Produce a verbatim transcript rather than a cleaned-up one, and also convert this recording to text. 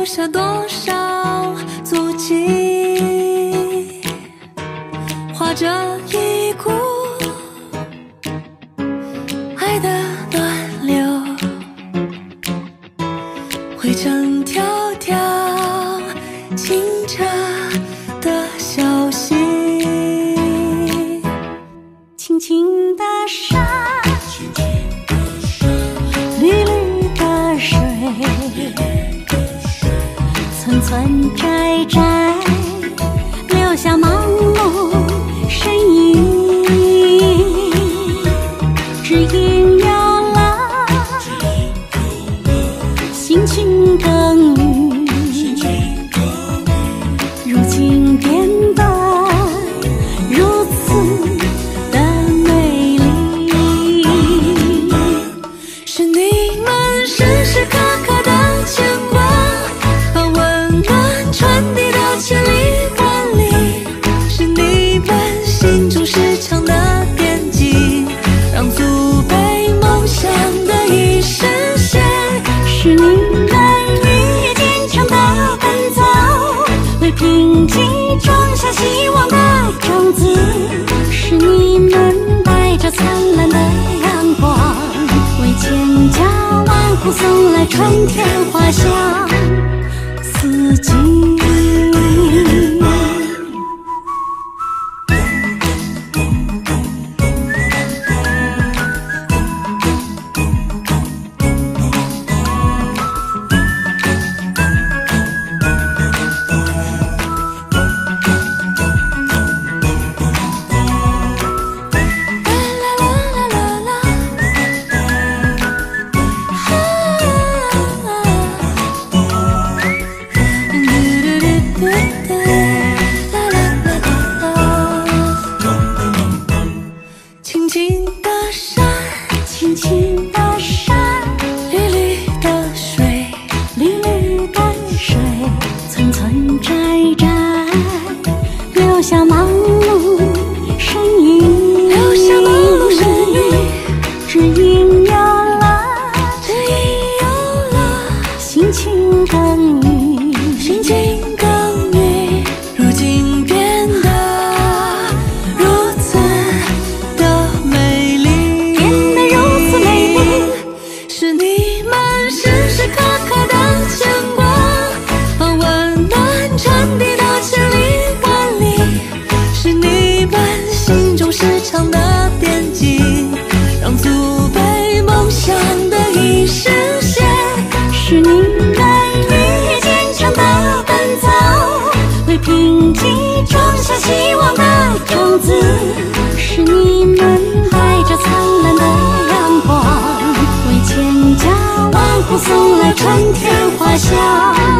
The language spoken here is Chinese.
下多少足迹，画着一股爱的暖流，汇成迢迢清澈的小溪。青青的山，绿绿的水，村村寨寨留下忙碌身影，只因有了辛勤耕耘，如今变得如此的美丽。是你们时时刻刻的牵挂，把温暖传递到千里万里。是你们心中时常的惦记，让祖辈梦想得以实现。是你们日夜坚强的奔走，为贫瘠种下希望的种子。是你们带着灿烂的阳光，为千家万户送来春天花香四季。青青的山，青青的山，绿绿的水，绿绿的水，村村寨寨留下忙碌身影，留下忙碌身影。只因有了，只因有了辛勤耕耘，辛勤耕耘，如今变得如此的美丽，变得如此美丽。是你们时时刻刻的牵挂，把温暖传递到千里万里。是你们心中时常的惦记，让祖辈梦想得以实现。是你们日夜坚强的奔走，为贫瘠种下希望的种子。是你们带着灿烂的阳光，为千家万户送来春天花香。